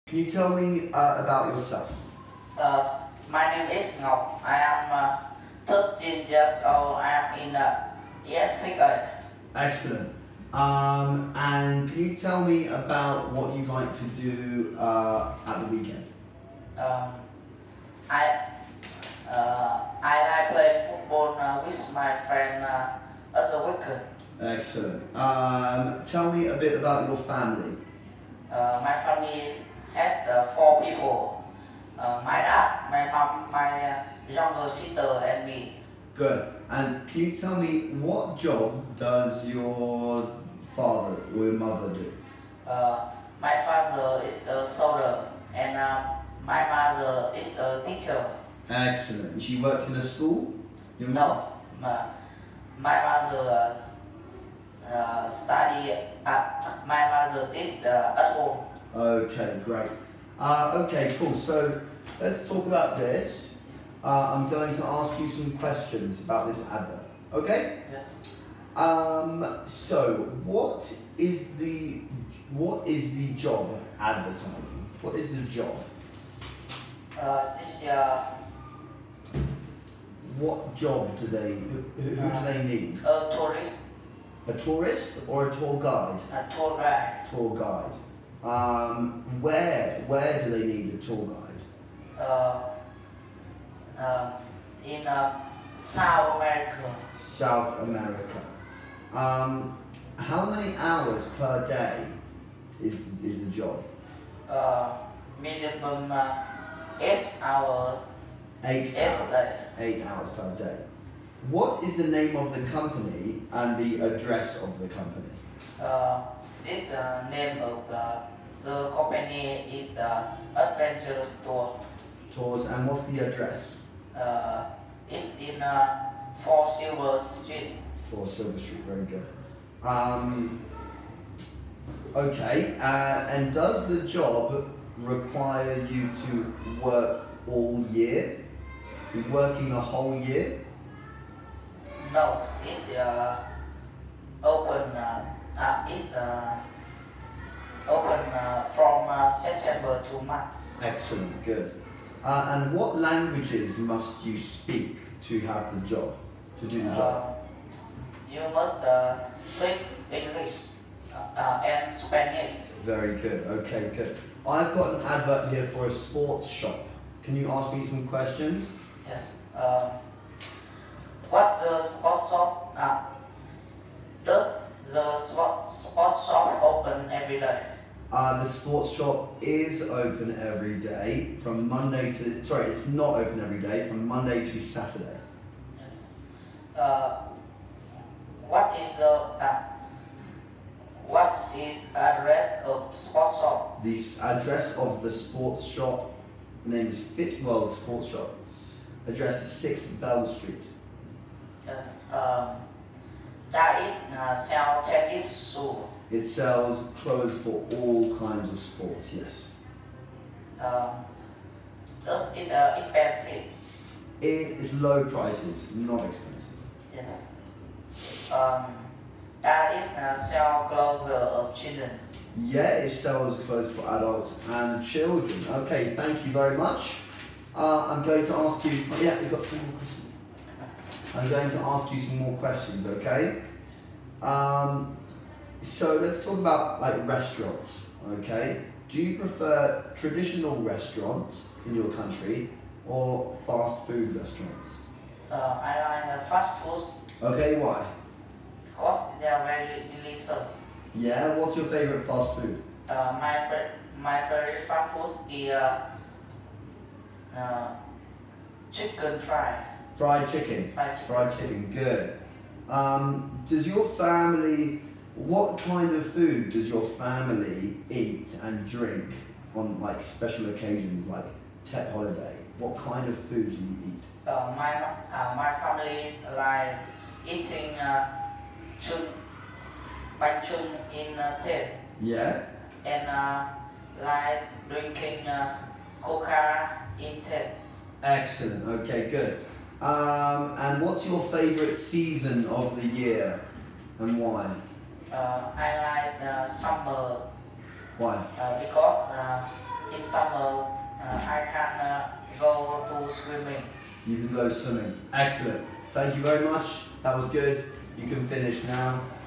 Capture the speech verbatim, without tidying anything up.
Can you tell me uh, about yourself? Uh, my name is Ngọc. I am uh, thirteen years old. I am in uh, E S six A. Excellent. Um, and can you tell me about what you like to do uh, at the weekend? Um, I uh, I like playing football uh, with my friend uh, at the weekend. Excellent. Um, tell me a bit about your family. Uh, my family is, has uh, four people. Uh, my dad, my mom, my uh, younger sister, and me. Good. And can you tell me what job does your father or your mother do? Uh, my father is a soldier, and uh, my mother is a teacher. Excellent. And she works in a school? Your mom? No, my, my mother uh, uh, study. Uh, my mother is uh, at home. Okay, great. Uh, okay, cool. So let's talk about this. Uh, I'm going to ask you some questions about this advert. Okay? Yes. Um, so what is the what is the job advertising? What is the job? Uh, this uh, What job do they who, who do they need? a tourist, A tourist or a tour guide? a tour guide. Tour guide. Um, where where do they need a tour guide? Uh, uh, in uh, South America. South America. Um, how many hours per day is is the job? Uh, minimum uh, eight hours. Eight Eight hours. day. Eight hours per day. What is the name of the company and the address of the company? Uh, this uh, name of uh, the company is the Adventure Store. Tours, and what's the address? Uh, it's in uh, Four Silver Street. For Silver Street, very good. Um, okay, uh, and does the job require you to work all year? Be working the whole year? No, it's uh, open. Uh, uh, it's uh, open uh, from uh, September to March. Excellent, good. Uh, and what languages must you speak to have the job, to do the job? Uh, you must uh, speak English uh, uh, and Spanish. Very good, okay, good. I've got an advert here for a sports shop. Can you ask me some questions? Yes. Um, what the sports shop? Uh, does the sport, sports shop open every day? Uh, the sports shop is open every day from Monday to, sorry, it's not open every day, from Monday to Saturday. Yes. Uh, what is the uh, what is address of sports shop? The s- address of the sports shop, the name is Fit World Sports Shop. Address is six Bell Street. Yes. Um, that is uh, sell tennis shoe. It sells clothes for all kinds of sports, yes. Um, does it uh, expensive? It is low prices, not expensive. Yes. Um, that it uh, sell clothes of children. Yeah, it sells clothes for adults and children. Okay, thank you very much. Uh, I'm going to ask you, oh, yeah, we've got some more questions. I'm going to ask you some more questions, okay? Um, so let's talk about like restaurants, okay? Do you prefer traditional restaurants in your country or fast food restaurants? Uh, I like uh, fast food Okay, why? because they are very delicious. Yeah, what's your favorite fast food? Uh, my fa- my favorite fast food is uh, uh, chicken fry. Fried chicken. Fried chicken. Fried chicken, good. Um, does your family, what kind of food does your family eat and drink on like special occasions like Tet holiday? What kind of food do you eat? Uh, my uh, my family likes eating uh, chun, bánh chun in uh, Tết, Yeah? and uh, likes drinking uh, coca in Tết. Excellent, okay, good. Um, and what's your favorite season of the year and why? Uh, I like the summer Why? uh, because uh, in summer uh, I can uh, go to swimming. You can go swimming. Excellent. Thank you very much. That was good. You can finish now.